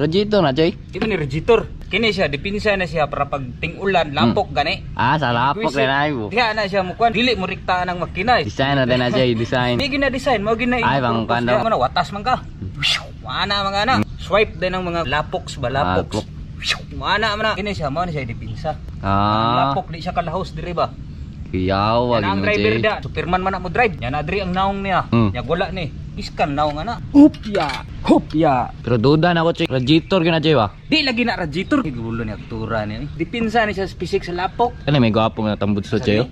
Radiator na, Choy. Di ba ni Regitor? Kini siya, dipinsa na siya para pag ting-ulan, lapok gani. Ah, sa lapok rin ay mo. Diha na siya mukuan, dili mo riktaan ang makina. Design na din na, Choy. Design. Di gina-design, mo gina Ay, bang kanda. Watas man ka. Mana mga ana. Swipe din ang mga lapoks ba, lapoks. Mana man na. Kini siya, mo na siya dipinsa. Ang lapok, di siya kalahos, diri ba? Kiyaw, wag ang mo, driver Choy. da, Superman man na mo drive. Yan adri ang naong niya. Ya wala ni. Iskan naong ana. Hopya. Pero duda na ako, Choy. Radiator ka na, Choy, ba? Di lagi na radiator. Gulo ni aktura niya. Dipinsa ni siya spisik sa lapok. Ano, may gwapong natambod sa, Choy.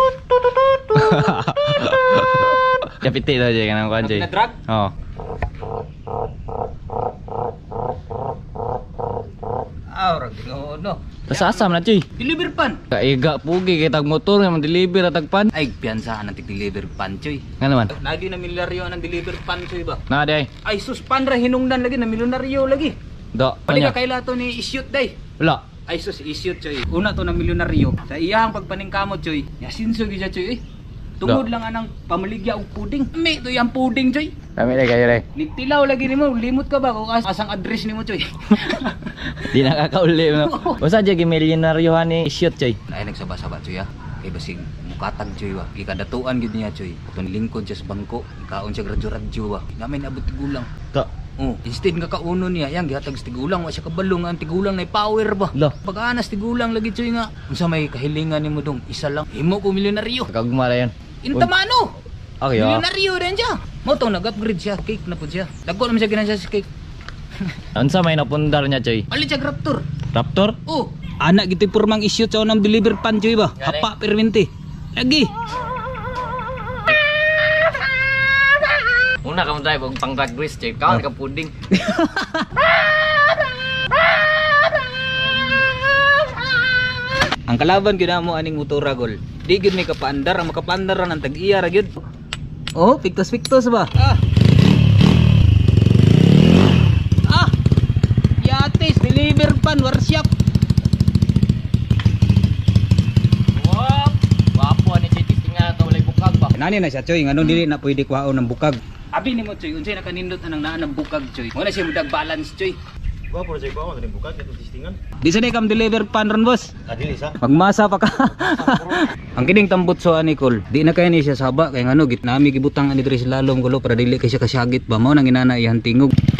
Kapiti na, Choy. Kanang kuhan, Choy. Pinadrag? Oo. Rag no. Tas asam na, Choy. Deliver pan. Kaiga pugi kitag motor nga man-deliver at tagpan. Ay, piyansahan ang tig-deliver pan, Choy. Nga naman. Lagi na milyaryo ang deliver pan, Choy ba? Na day. Ay, sus, pan ra hinungdan lagi na milyonaryo lagi. Do. Pali Kanya. ka kaila to ni ishoot day. Wala. Ay, sus, ishoot, Choy. Una to na milyonaryo. Sa iyang pagpaningkamot, Choy. Yasinso gyud siya, Choy. Tungod lang anang pamaligya og puding. May to yang puding, Choy. Kami day kayo day. Nitilaw lagi nimo, limot ka ba kung asang address nimo, Choy? Di nakakauli mo. Basta jagi milyonaryohan ni shoot, Choy. Ay nagsaba-saba, Choy, ah. Kay basig mukatag, Choy, ba. Gikadatuan gid niya, Choy. Kung lingkod siya sa bangko, kaon siya radyo-radyo, ba. Namin abot tigulang. To. Oh, instead nga kauno niya, yang gihatag sa tigulang, wa siya kabalong ang tigulang na power ba. Lo. Pag-anas tigulang lagi, Choy, nga. Unsa may kahilingan nimo dong? Isa lang. Himo ko milyonaryo. Kagumala yan. Intamano. Okay, Milyonaryo rin siya. Mo tong nag-upgrade siya, cake na pud siya. Dagko naman siya ginansya sa cake. Unsa may napundar niya, Choy? Ali siya Raptor. Raptor? Oh, anak giti purmang issue sa unang deliver pan, Choy, ba? Gani. Hapa perminti. Lagi. Una ka mo drive og pang drag race, Choy. Kaon ka puding. Ang kalaban gyud mo aning motora gol. Di gyud may kapaandar, ang makapaandar ra ng tag-iya ra gyud. Oh, piktos-piktos ba? Yates deliver pan workshop. Wap. Wapo ni Choy tistingan to walay bukag ba. Nani na siya, Choy, ngano dili na pwede kuhaon ng bukag. Abi nimo, Choy, unsay nakanindot anang naa ng bukag, Choy. Mo na siya mudag balance, Choy. Gua pura jay ko ang bukag ito tistingan. Di sa kam deliver pan ron, boss. Adili sa. Magmasa pa ka. Ang kining tambot so ani kol. Di na kay ni siya saba kay ngano git nami gibutang ani diri sa lalom gulo para dili kay siya kasyagit ba mao nang inana iyan tingog.